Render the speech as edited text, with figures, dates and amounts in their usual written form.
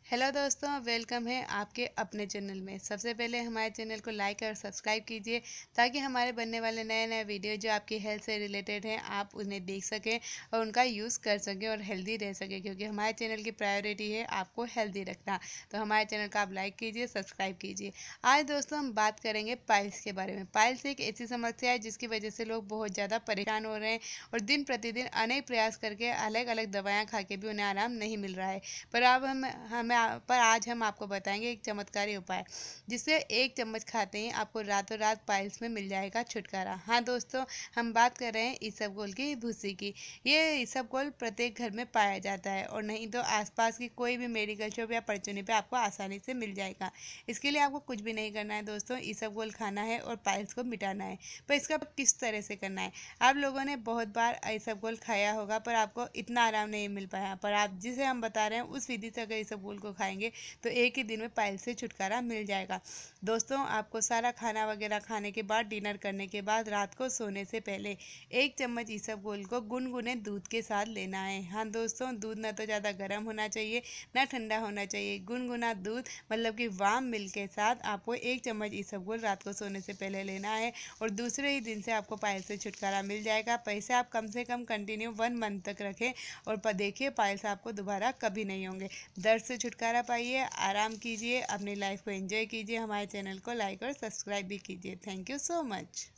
Hello दोस्तों, welcome है आपके अपने चैनल में। सबसे पहले हमारे चैनल को लाइक और सब्सक्राइब कीजिए ताकि हमारे बनने वाले नए नए वीडियो जो आपकी हेल्थ से रिलेटेड हैं आप उन्हें देख सकें और उनका यूज़ कर सकें और हेल्दी रह सकें, क्योंकि हमारे चैनल की प्रायोरिटी है आपको हेल्दी रखना। तो हमारे चैनल को आप लाइक कीजिए, सब्सक्राइब कीजिए। आज दोस्तों हम बात करेंगे पाइल्स के बारे में। पाइल्स एक ऐसी समस्या है जिसकी वजह से लोग बहुत ज़्यादा परेशान हो रहे हैं और दिन प्रतिदिन अनेक प्रयास करके अलग अलग दवाएँ खा के भी उन्हें आराम नहीं मिल रहा है। पर अब पर आज हम आपको बताएंगे एक चमत्कारी उपाय जिससे एक चम्मच खाते ही आपको रातों रात पाइल्स में मिल जाएगा छुटकारा। हाँ दोस्तों, हम बात कर रहे हैं इसबगोल की भूसी की। ये इसबगोल प्रत्येक घर में पाया जाता है और नहीं तो आसपास की कोई भी मेडिकल शॉप या परचूनी पे आपको आसानी से मिल जाएगा। इसके लिए आपको कुछ भी नहीं करना है दोस्तों, इसबगोल खाना है और पाइल्स को मिटाना है। पर इसका किस तरह से करना है? आप लोगों ने बहुत बार इसबगोल खाया होगा पर आपको इतना आराम नहीं मिल पाया, पर आप जिसे हम बता रहे हैं उस विधि से अगर इसबगोल को खाएंगे तो एक ही दिन में पाइल्स से छुटकारा मिल जाएगा। दोस्तों, आपको सारा खाना वगैरह खाने के बाद, डिनर करने के बाद, रात को सोने से पहले एक चम्मच इसबगोल को गुनगुने दूध के साथ लेना है। हाँ दोस्तों, दूध ना तो ज़्यादा गर्म होना चाहिए ना ठंडा होना चाहिए, गुनगुना दूध मतलब कि वार्म मिल्क के साथ आपको एक चम्मच इसबगोल रात को सोने से पहले लेना है और दूसरे ही दिन से आपको पाइल्स से छुटकारा मिल जाएगा। पैसे आप कम से कम कंटिन्यू 1 मंथ तक रखें और देखिए पाइल्स आपको दोबारा कभी नहीं होंगे। दर्द से छुटकारा पाइए, आराम कीजिए, अपनी लाइफ को एंजॉय कीजिए। हमारे चैनल को लाइक और सब्सक्राइब भी कीजिए। Thank you so much.